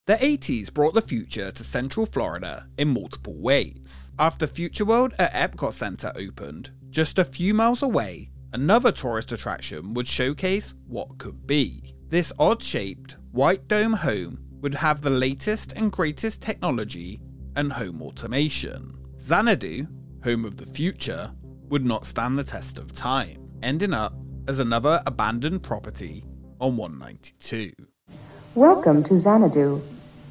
The 80s brought the future to Central Florida in multiple ways. After Future World at Epcot Center opened, just a few miles away, another tourist attraction would showcase what could be. This odd-shaped, white dome home would have the latest and greatest technology and home automation. Xanadu, home of the future, would not stand the test of time, ending up as another abandoned property on 192. Welcome to Xanadu.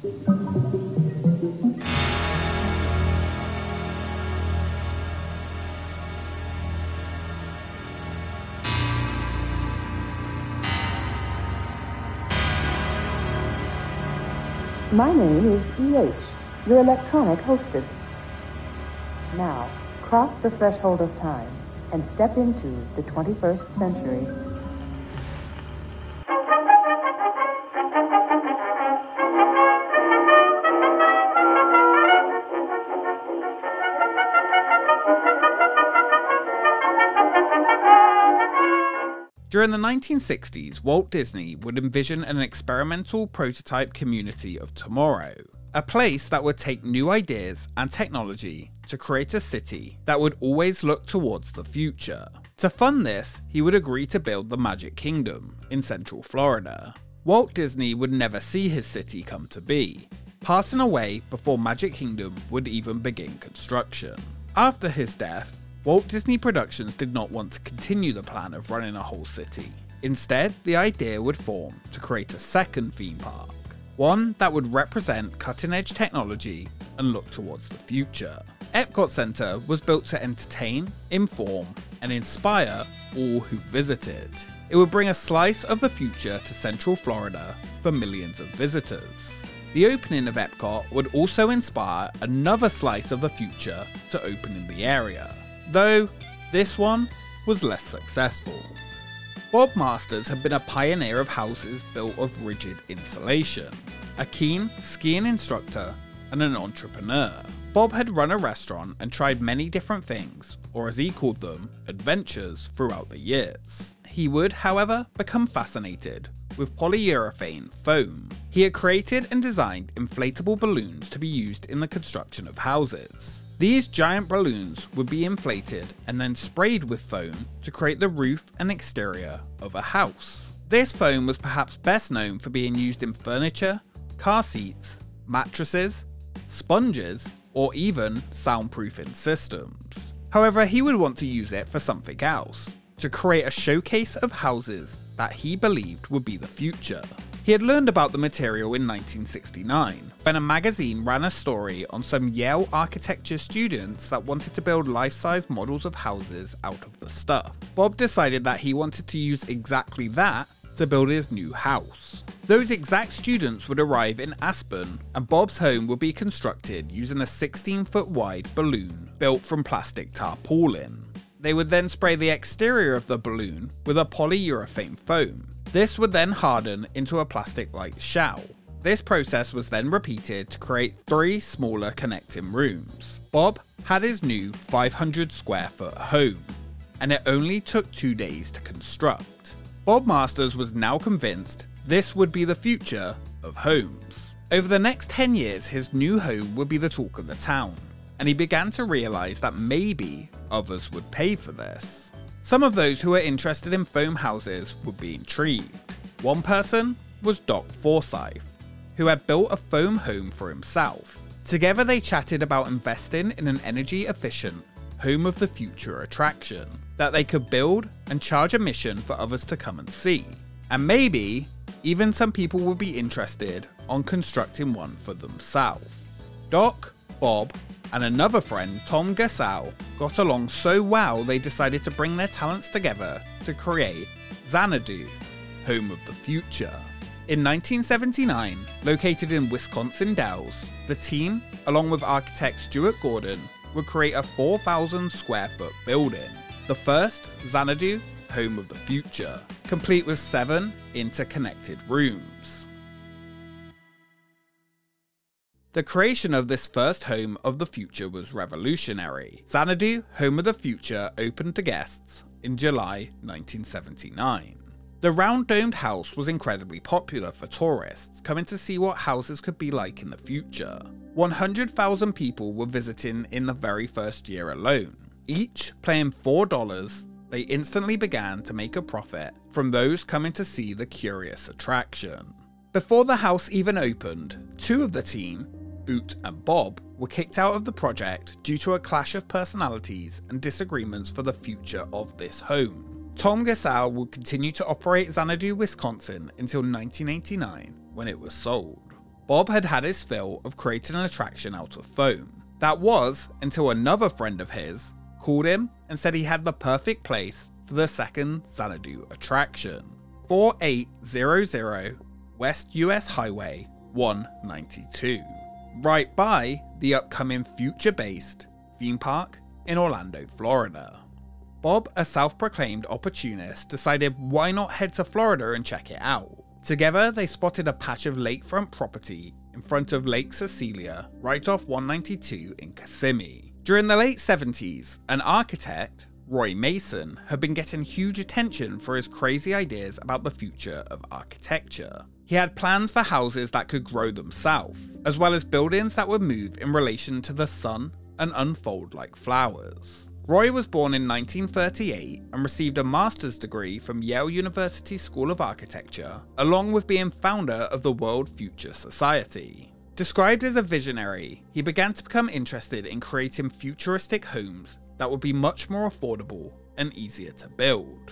My name is EH, your electronic hostess. Now, cross the threshold of time and step into the 21st century. During the 1960s, Walt Disney would envision an experimental prototype community of tomorrow, a place that would take new ideas and technology to create a city that would always look towards the future. To fund this, he would agree to build the Magic Kingdom in Central Florida. Walt Disney would never see his city come to be, passing away before Magic Kingdom would even begin construction. After his death, Walt Disney Productions did not want to continue the plan of running a whole city. Instead, the idea would form to create a second theme park, one that would represent cutting-edge technology and look towards the future. Epcot Center was built to entertain, inform, and inspire all who visited. It would bring a slice of the future to Central Florida for millions of visitors. The opening of Epcot would also inspire another slice of the future to open in the area, though this one was less successful. Bob Masters had been a pioneer of houses built of rigid insulation, a keen skiing instructor, and an entrepreneur. Bob had run a restaurant and tried many different things, or as he called them, adventures, throughout the years. He would, however, become fascinated with polyurethane foam. He had created and designed inflatable balloons to be used in the construction of houses. These giant balloons would be inflated and then sprayed with foam to create the roof and exterior of a house. This foam was perhaps best known for being used in furniture, car seats, mattresses, sponges, or even soundproofing systems. However, he would want to use it for something else, to create a showcase of houses that he believed would be the future. He had learned about the material in 1969, when a magazine ran a story on some Yale architecture students that wanted to build life-size models of houses out of the stuff. Bob decided that he wanted to use exactly that to build his new house. Those exact students would arrive in Aspen, and Bob's home would be constructed using a 16-foot wide balloon built from plastic tarpaulin. They would then spray the exterior of the balloon with a polyurethane foam. This would then harden into a plastic-like shell. This process was then repeated to create 3 smaller connecting rooms. Bob had his new 500 square foot home, and it only took 2 days to construct. Bob Masters was now convinced this would be the future of homes. Over the next 10 years, his new home would be the talk of the town, and he began to realize that maybe others would pay for this. Some of those who were interested in foam houses would be intrigued. One person was Doc Forsyth, who had built a foam home for himself. Together they chatted about investing in an energy-efficient home of the future attraction that they could build and charge admission for others to come and see. And maybe even some people would be interested on constructing one for themselves. Doc, Bob, and another friend, Tom Gassell, got along so well they decided to bring their talents together to create Xanadu, home of the future. In 1979, located in Wisconsin Dells, the team, along with architect Stuart Gordon, would create a 4,000 square foot building, the first Xanadu, home of the future, complete with 7 interconnected rooms. The creation of this first home of the future was revolutionary. Xanadu, home of the future, opened to guests in July 1979. The round-domed house was incredibly popular for tourists coming to see what houses could be like in the future. 100,000 people were visiting in the very first year alone. Each paying $4, they instantly began to make a profit from those coming to see the curious attraction. Before the house even opened, two of the team, Boot and Bob, were kicked out of the project due to a clash of personalities and disagreements for the future of this home. Tom Gassau would continue to operate Xanadu, Wisconsin until 1989 when it was sold. Bob had had his fill of creating an attraction out of foam. That was until another friend of his called him and said he had the perfect place for the second Xanadu attraction. 4800 West US Highway 192, right by the upcoming Future-based theme park in Orlando, Florida. Bob, a self-proclaimed opportunist, decided why not head to Florida and check it out. Together, they spotted a patch of lakefront property in front of Lake Cecilia, right off 192 in Kissimmee. During the late 70s, an architect, Roy Mason, had been getting huge attention for his crazy ideas about the future of architecture. He had plans for houses that could grow themselves, as well as buildings that would move in relation to the sun and unfold like flowers. Roy was born in 1938 and received a master's degree from Yale University School of Architecture, along with being founder of the World Future Society. Described as a visionary, he began to become interested in creating futuristic homes that would be much more affordable and easier to build.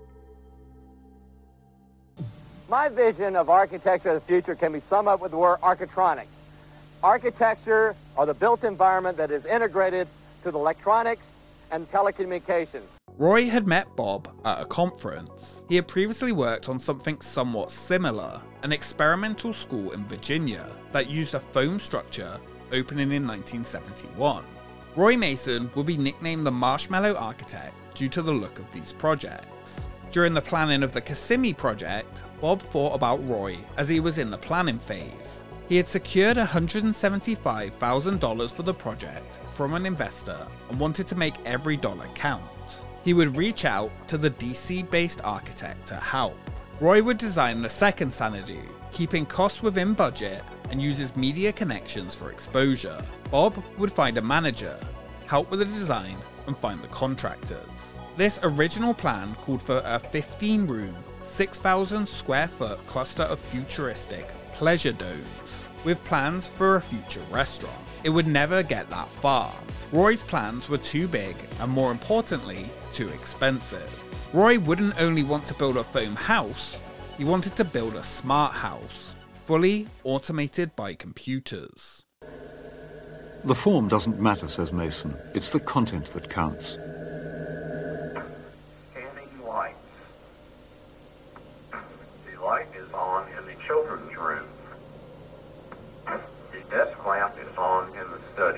My vision of architecture of the future can be summed up with the word architronics. Architecture, or the built environment that is integrated to the electronics and telecommunications. Roy had met Bob at a conference. He had previously worked on something somewhat similar, an experimental school in Virginia that used a foam structure opening in 1971. Roy Mason would be nicknamed the Marshmallow Architect due to the look of these projects. During the planning of the Kissimmee project, Bob thought about Roy as he was in the planning phase. He had secured $175,000 for the project from an investor and wanted to make every dollar count. He would reach out to the DC-based architect to help. Roy would design the second Xanadu, keeping costs within budget and use his media connections for exposure. Bob would find a manager, help with the design, and find the contractors. This original plan called for a 15-room, 6,000 square foot cluster of futuristic pleasure domes, with plans for a future restaurant. It would never get that far. Roy's plans were too big and, more importantly, too expensive. Roy wouldn't only want to build a foam house, he wanted to build a smart house, fully automated by computers. The form doesn't matter, says Mason. It's the content that counts. Scanning lights. The light is on in the children's room. The desk lamp is on in the study.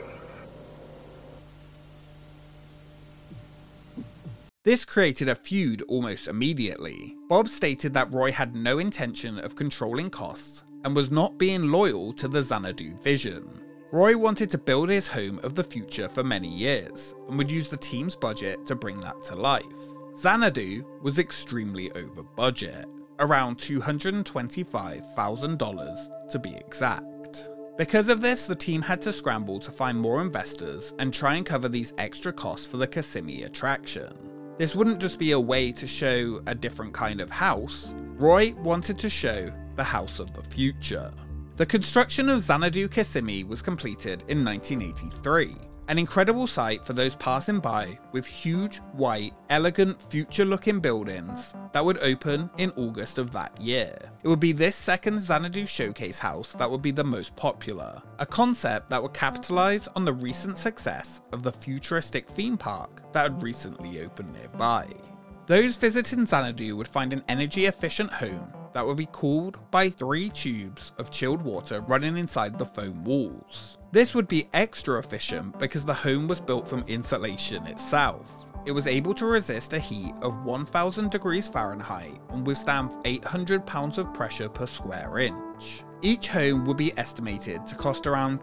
This created a feud almost immediately. Bob stated that Roy had no intention of controlling costs and was not being loyal to the Xanadu vision. Roy wanted to build his home of the future for many years and would use the team's budget to bring that to life. Xanadu was extremely over budget, around $225,000 to be exact. Because of this, the team had to scramble to find more investors and try and cover these extra costs for the Kissimmee attraction. This wouldn't just be a way to show a different kind of house. Roy wanted to show the house of the future. The construction of Xanadu Kissimmee was completed in 1983, an incredible sight for those passing by, with huge, white, elegant, future-looking buildings that would open in August of that year. It would be this second Xanadu showcase house that would be the most popular, a concept that would capitalize on the recent success of the futuristic theme park that had recently opened nearby. Those visiting Xanadu would find an energy-efficient home that would be cooled by 3 tubes of chilled water running inside the foam walls. This would be extra efficient because the home was built from insulation itself. It was able to resist a heat of 1000 degrees Fahrenheit and withstand 800 pounds of pressure per square inch. Each home would be estimated to cost around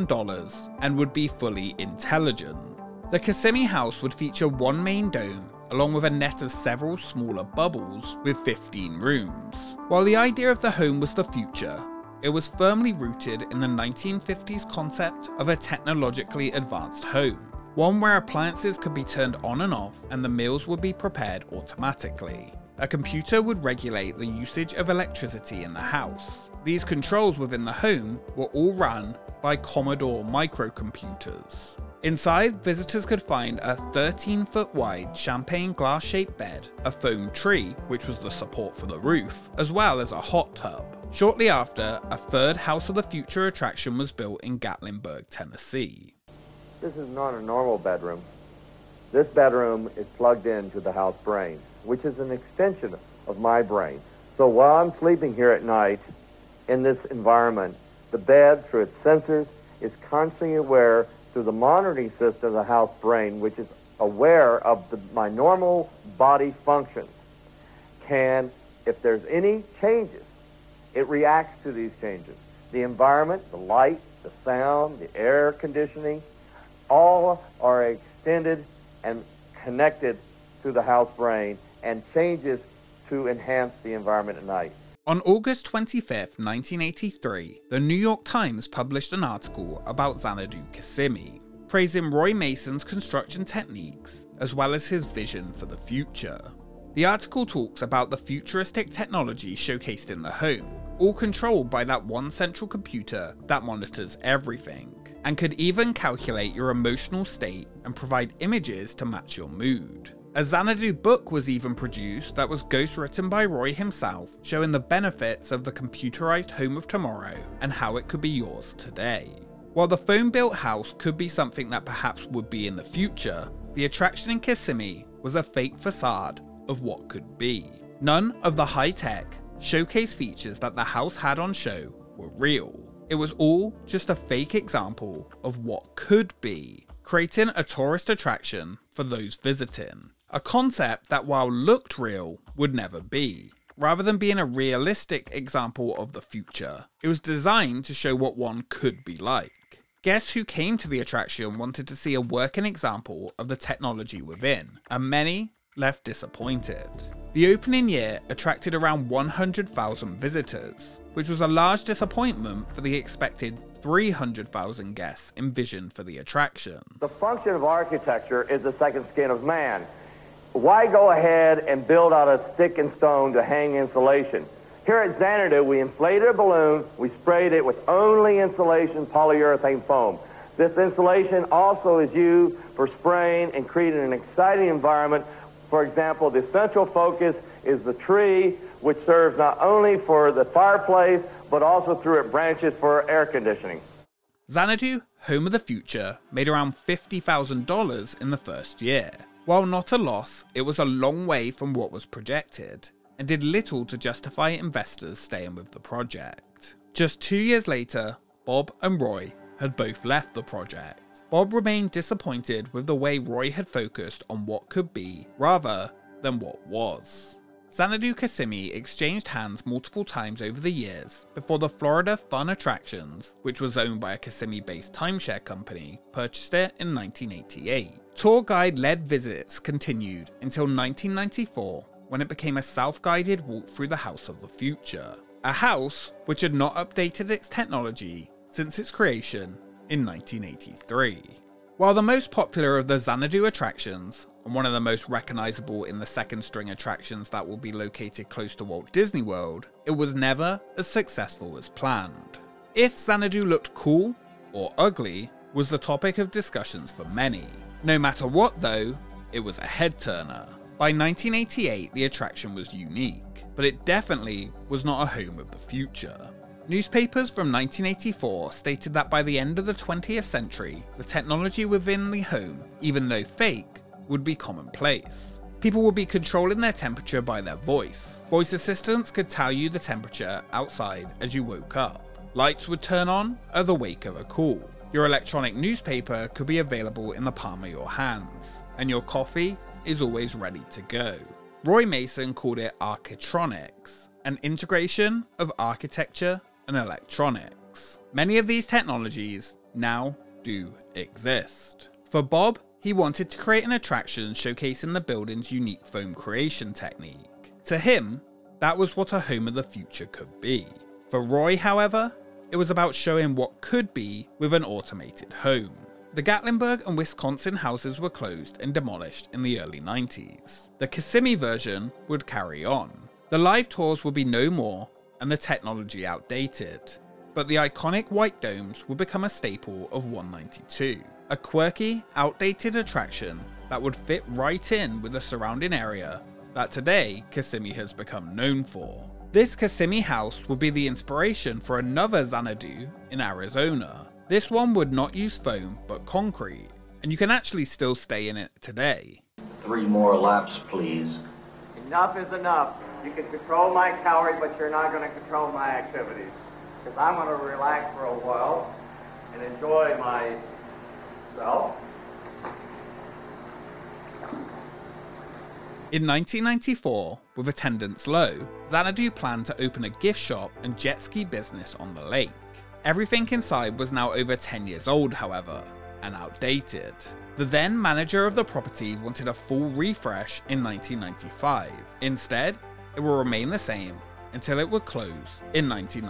$300,000 and would be fully intelligent. The Kissimmee house would feature one main dome along with a net of several smaller bubbles with 15 rooms. While the idea of the home was the future, it was firmly rooted in the 1950s concept of a technologically advanced home, one where appliances could be turned on and off and the meals would be prepared automatically. A computer would regulate the usage of electricity in the house. These controls within the home were all run by Commodore microcomputers. Inside, visitors could find a 13-foot wide champagne glass shaped bed, a foam tree, which was the support for the roof, as well as a hot tub. Shortly after, a third House of the Future attraction was built in Gatlinburg, Tennessee. This is not a normal bedroom. This bedroom is plugged into the house brain, which is an extension of my brain. So while I'm sleeping here at night in this environment, the bed, through its sensors, is constantly aware through the monitoring system of the house brain, which is aware of my normal body functions. If there's any changes, it reacts to these changes. The environment, the light, the sound, the air conditioning, all are extended and connected to the house brain and changes to enhance the environment at night. On August 25, 1983, the New York Times published an article about Xanadu Kissimmee, praising Roy Mason's construction techniques as well as his vision for the future. The article talks about the futuristic technology showcased in the home, all controlled by that one central computer that monitors everything, and could even calculate your emotional state and provide images to match your mood. A Xanadu book was even produced that was ghostwritten by Roy himself, showing the benefits of the computerized home of tomorrow and how it could be yours today. While the foam-built house could be something that perhaps would be in the future, the attraction in Kissimmee was a fake facade of what could be. None of the high-tech, showcase features that the house had on show were real. It was all just a fake example of what could be, creating a tourist attraction for those visiting. A concept that, while looked real, would never be. Rather than being a realistic example of the future, it was designed to show what one could be like. Guests who came to the attraction wanted to see a working example of the technology within, and many left disappointed. The opening year attracted around 100,000 visitors, which was a large disappointment for the expected 300,000 guests envisioned for the attraction. The function of architecture is the second skin of man. Why go ahead and build out a stick and stone to hang insulation? Here at Xanadu, we inflated a balloon, we sprayed it with only insulation polyurethane foam. This insulation also is used for spraying and creating an exciting environment. For example, the central focus is the tree, which serves not only for the fireplace, but also through its branches for air conditioning. Xanadu, home of the future, made around $50,000 in the first year. While not a loss, it was a long way from what was projected, and did little to justify investors staying with the project. Just 2 years later, Bob and Roy had both left the project. Bob remained disappointed with the way Roy had focused on what could be rather than what was. Xanadu Kissimmee exchanged hands multiple times over the years before the Florida Fun Attractions, which was owned by a Kissimmee-based timeshare company, purchased it in 1988. Tour guide-led visits continued until 1994, when it became a self-guided walk through the House of the Future, a house which had not updated its technology since its creation in 1983. While the most popular of the Xanadu attractions, and one of the most recognizable in the second string attractions that will be located close to Walt Disney World, it was never as successful as planned. If Xanadu looked cool or ugly was the topic of discussions for many. No matter what though, it was a head-turner. By 1988 the attraction was unique, but it definitely was not a home of the future. Newspapers from 1984 stated that by the end of the 20th century, the technology within the home, even though fake, would be commonplace. People would be controlling their temperature by their voice. Voice assistants could tell you the temperature outside as you woke up. Lights would turn on at the wake of a call. Your electronic newspaper could be available in the palm of your hands, and your coffee is always ready to go. Roy Mason called it Architronics, an integration of architecture and electronics. Many of these technologies now do exist. For Bob, he wanted to create an attraction showcasing the building's unique foam creation technique. To him, that was what a home of the future could be. For Roy, however, it was about showing what could be with an automated home. The Gatlinburg and Wisconsin houses were closed and demolished in the early 90s. The Kissimmee version would carry on. The live tours would be no more and the technology outdated. But the iconic white domes would become a staple of 192, a quirky, outdated attraction that would fit right in with the surrounding area that today Kissimmee has become known for. This Kissimmee house would be the inspiration for another Xanadu in Arizona. This one would not use foam but concrete, and you can actually still stay in it today. 3 more laps, please. Enough is enough. You can control my calorie, but you're not going to control my activities. Because I'm going to relax for a while and enjoy myself. In 1994, with attendance low, Xanadu planned to open a gift shop and jet ski business on the lake. Everything inside was now over 10 years old, however, and outdated. The then manager of the property wanted a full refresh in 1995. Instead, it will remain the same until it would close in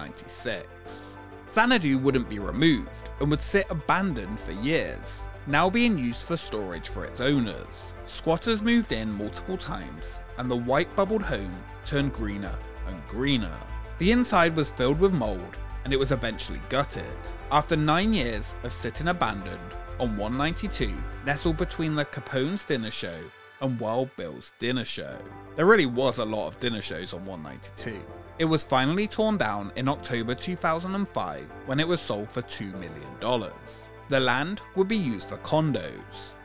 1996. Xanadu wouldn't be removed and would sit abandoned for years, now being used for storage for its owners. Squatters moved in multiple times, and the white bubbled home turned greener and greener. The inside was filled with mold, and it was eventually gutted. After 9 years of sitting abandoned on 192, nestled between the Capone's dinner show and Wild Bill's dinner show. There really was a lot of dinner shows on 192. It was finally torn down in October 2005 when it was sold for $2 million. The land would be used for condos,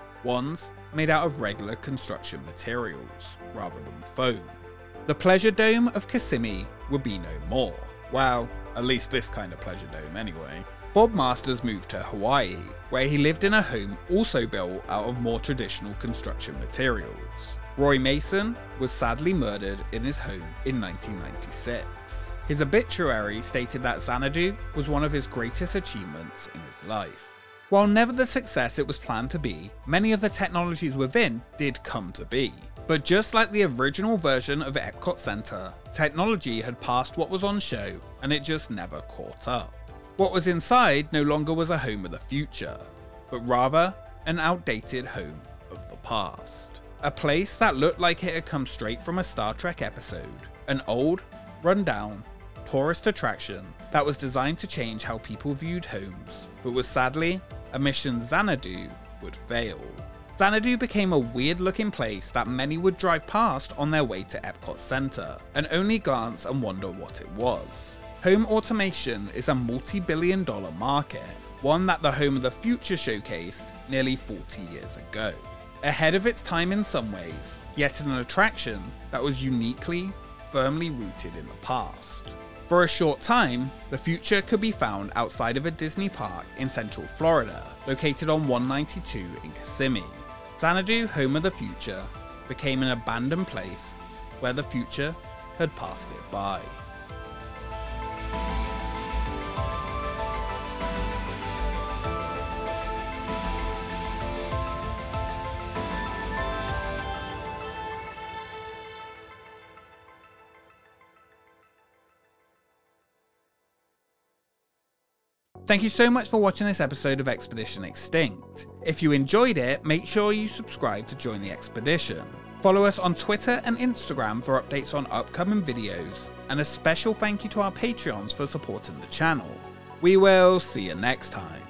ones made out of regular construction materials rather than foam. The Pleasure Dome of Kissimmee would be no more. Well, at least this kind of pleasure dome anyway. Bob Masters moved to Hawaii, where he lived in a home also built out of more traditional construction materials. Roy Mason was sadly murdered in his home in 1996. His obituary stated that Xanadu was one of his greatest achievements in his life. While never the success it was planned to be, many of the technologies within did come to be. But just like the original version of Epcot Center, technology had passed what was on show and it just never caught up. What was inside no longer was a home of the future, but rather an outdated home of the past. A place that looked like it had come straight from a Star Trek episode. An old, run-down, tourist attraction that was designed to change how people viewed homes, but was sadly a mission Xanadu would fail. Xanadu became a weird-looking place that many would drive past on their way to Epcot Center, and only glance and wonder what it was. Home automation is a multi-billion-dollar market, one that the Home of the Future showcased nearly 40 years ago. Ahead of its time in some ways, yet an attraction that was uniquely, firmly rooted in the past. For a short time, the future could be found outside of a Disney park in Central Florida, located on 192 in Kissimmee. Xanadu, Home of the Future, became an abandoned place where the future had passed it by. Thank you so much for watching this episode of Expedition Extinct. If you enjoyed it, make sure you subscribe to join the expedition. Follow us on Twitter and Instagram for updates on upcoming videos, and a special thank you to our Patreons for supporting the channel. We will see you next time.